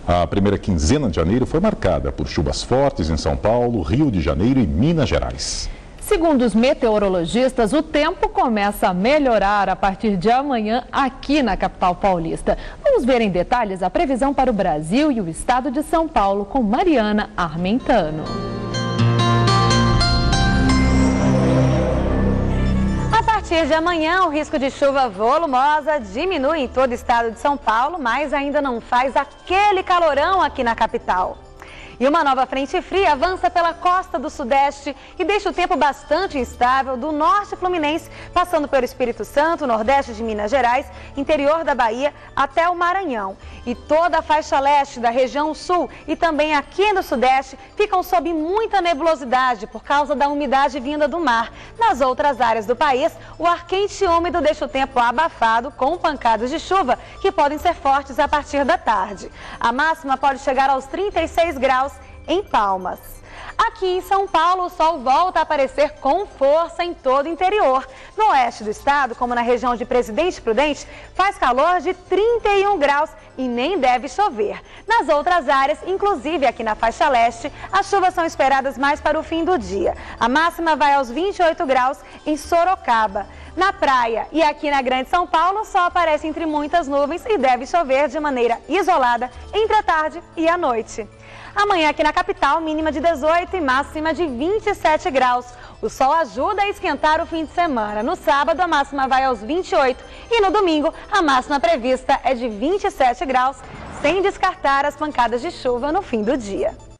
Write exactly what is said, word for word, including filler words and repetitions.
A primeira quinzena de janeiro foi marcada por chuvas fortes em São Paulo, Rio de Janeiro e Minas Gerais. Segundo os meteorologistas, o tempo começa a melhorar a partir de amanhã aqui na capital paulista. Vamos ver em detalhes a previsão para o Brasil e o estado de São Paulo com Mariana Armentano. A partir de amanhã, o risco de chuva volumosa diminui em todo o estado de São Paulo, mas ainda não faz aquele calorão aqui na capital. E uma nova frente fria avança pela costa do Sudeste e deixa o tempo bastante instável do norte fluminense, passando pelo Espírito Santo, nordeste de Minas Gerais, interior da Bahia até o Maranhão. E toda a faixa leste da região sul e também aqui no Sudeste ficam sob muita nebulosidade por causa da umidade vinda do mar. Nas outras áreas do país, o ar quente e úmido deixa o tempo abafado com pancadas de chuva que podem ser fortes a partir da tarde. A máxima pode chegar aos trinta e seis graus em Palmas. Aqui em São Paulo, o sol volta a aparecer com força em todo o interior. No oeste do estado, como na região de Presidente Prudente, faz calor de trinta e um graus e nem deve chover. Nas outras áreas, inclusive aqui na faixa leste, as chuvas são esperadas mais para o fim do dia. A máxima vai aos vinte e oito graus em Sorocaba. Na praia e aqui na Grande São Paulo, o sol aparece entre muitas nuvens e deve chover de maneira isolada entre a tarde e a noite. Amanhã aqui na capital, mínima de dezoito e máxima de vinte e sete graus. O sol ajuda a esquentar o fim de semana. No sábado, a máxima vai aos vinte e oito e no domingo, a máxima prevista é de vinte e sete graus, sem descartar as pancadas de chuva no fim do dia.